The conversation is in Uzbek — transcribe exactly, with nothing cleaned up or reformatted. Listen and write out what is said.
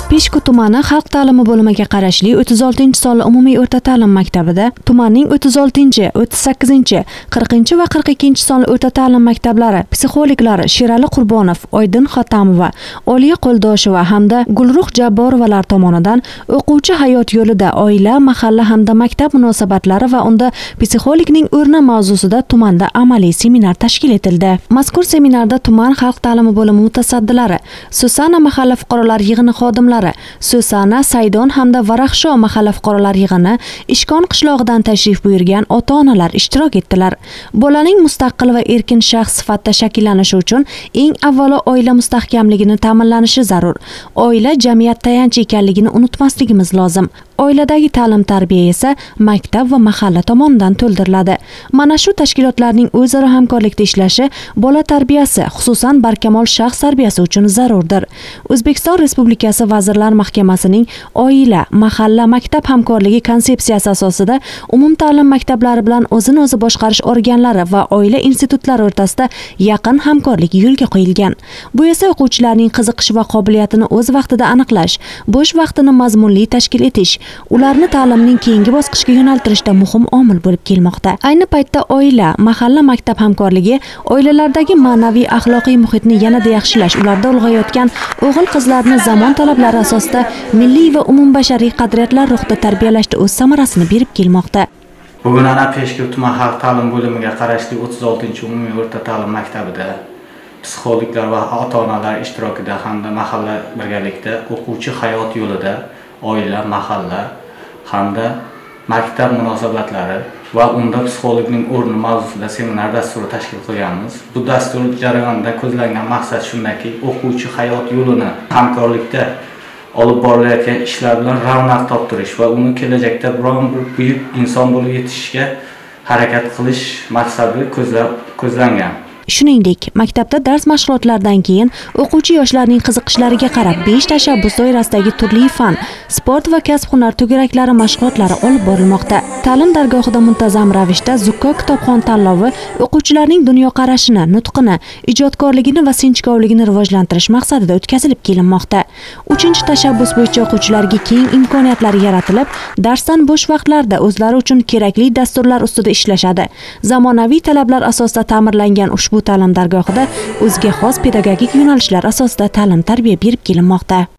Peshku tumani xalq ta'limi bo'limiga qarashli o'ttiz oltinchi sonli umumiy o'rta ta'lim maktabida tumanning o'ttiz oltinchi, o'ttiz sakkizinchi, qirqinchi va qirq ikkinchi sonli o'rta ta'lim maktablari psixologlari Sherali Qurbonov, Oydin Xotamova, Oliya Qo'ldosheva hamda Gulruh Jabborovalar tomonidan o'quvchi hayot yo'lida oila, mahalla hamda maktab munosabatlari va unda psixologning o'rni mavzusida tumanda amaliy seminar tashkil etildi. Mazkur seminarda tuman xalq ta'limi bo'limi mutasaddilari, Susana mahalla fuqarolar yig'ini xodimlari, Susana, Saydon hamda Varaxsho mahalla fuqarolar yig'ini, Ishkon qishlog'idan tashrif buyurgan ota-onalar ishtirok etdilar. Bolaning mustaqil va erkin shaxs sifatida shakllanishi uchun eng avvalo oila mustahkamligini ta'minlanishi zarur. Oila jamiyat tayanchi ekanligini unutmasligimiz lozim. Oiladagi ta'lim-tarbiya esa maktab va mahalla tomonidan to'ldiriladi. Mana shu tashkilotlarning o'zaro hamkorlikda ishlashi bola tarbiyasi, xususan barkamol shaxs tarbiyasi uchun zarurdir. O'zbekiston Respublikasi Vazirlar Mahkamasining oila, mahalla, maktab hamkorligi konsepsiyasi asosida umumta'lim maktablari bilan o'zini o'zi boshqarish organlari va oila institutlari o'rtasida yaqin hamkorlik yo'lga qo'yilgan. Bu esa o'quvchilarning qiziqish va qobiliyatini o'z vaqtida aniqlash, bo'sh vaqtini mazmunli tashkil etish, ularni ta'limning keyingi bosqichga yo'naltirishda muhim omil bo'lib kelmoqda. Ayni paytda oila, mahalla, maktab hamkorligi oilalardagi ma'naviy axloqiy muhitni yanada yaxshilash, ularda ulg'ayotgan o'g'il-qizlarni zamon talablari asosida milliy va umumbashariy qadriyatlar ruhida tarbiyalashda o'z samarasini berib kelmoqda. Bugun ana Peshku tuman xalq ta'lim bo'limiga qarashli o'ttiz oltinchi umumiy o'rta ta'lim maktabida psixologlar va ota-onalar ishtirokida hamda mahalla birgalikda o'quvchi hayot yo'lida oila, mahalla hamda maktab munosabatlari va unda psixologning o'rni mavzusida seminar dasturi tashkil qilganmiz. Bu dastur jarayonida ko'zlangan maqsad shundaki, o'quvchi hayot yo'lini hamkorlikda olib borilayotgan ishlar bilan ravnaq toptirish va uni kelajakda biron bir buyuk inson bo'lib yetishishga harakat qilish maqsadi ko'zlab ko'zlangan. Shuningdek, maktabda dars mashg'ulotlaridan keyin o'quvchi yoshlarning qiziqishlariga qarab besh tashabbus doirasidagi turli fan, sport va kasb-hunar tugaraklari mashg'ulotlari olib borilmoqda. Ta'lim dargohida muntazam ravishda Zukko kitobxon tanlovi o'quvchilarning dunyoqarashini, nutqini, ijodkorligini va sinchkovligini rivojlantirish maqsadida o'tkazilib kelinmoqda. uchinchi tashabbus bo'yicha o'quvchilarga keng imkoniyatlar yaratilib, darsdan bo'sh vaqtlarda o'zlari uchun kerakli dasturlar ustida ishlashadi. Zamonaviy talablar asosida ta'mirlangan ushbu Bu ta'lim dargohida o'ziga xos pedagogik yo'nalishlar asosida ta'lim-tarbiya berib kelinmoqda.